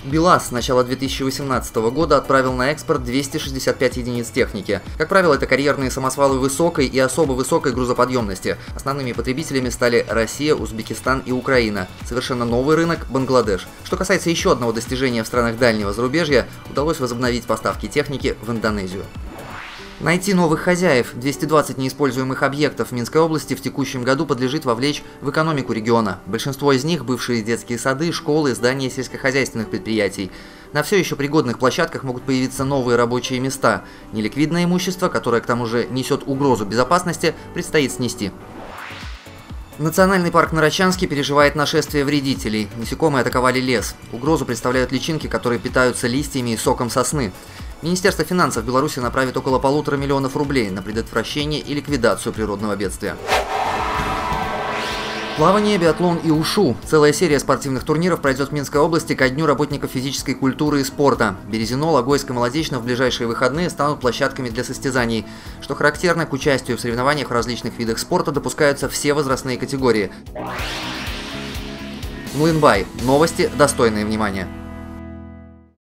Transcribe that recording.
БелАЗ с начала 2018 года отправил на экспорт 265 единиц техники. Как правило, это карьерные самосвалы высокой и особо высокой грузоподъемности. Основными потребителями стали Россия, Узбекистан и Украина. Совершенно новый рынок – Бангладеш. Что касается еще одного достижения в странах дальнего зарубежья, удалось возобновить поставки техники в Индонезию. Найти новых хозяев. 220 неиспользуемых объектов в Минской области в текущем году подлежит вовлечь в экономику региона. Большинство из них – бывшие детские сады, школы, здания сельскохозяйственных предприятий. На все еще пригодных площадках могут появиться новые рабочие места. Неликвидное имущество, которое к тому же несет угрозу безопасности, предстоит снести. Национальный парк Нарочанский переживает нашествие вредителей. Насекомые атаковали лес. Угрозу представляют личинки, которые питаются листьями и соком сосны. Министерство финансов Беларуси направит около 1,5 миллиона рублей на предотвращение и ликвидацию природного бедствия. Плавание, биатлон и ушу. Целая серия спортивных турниров пройдет в Минской области ко Дню работников физической культуры и спорта. Березино, Логойск и Молодечно в ближайшие выходные станут площадками для состязаний. Что характерно, к участию в соревнованиях в различных видах спорта допускаются все возрастные категории. Млынбай. Новости, достойные внимания.